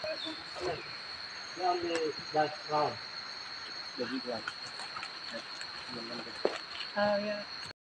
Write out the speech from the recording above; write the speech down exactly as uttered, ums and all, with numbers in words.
Only that round. The big one. Oh, yeah.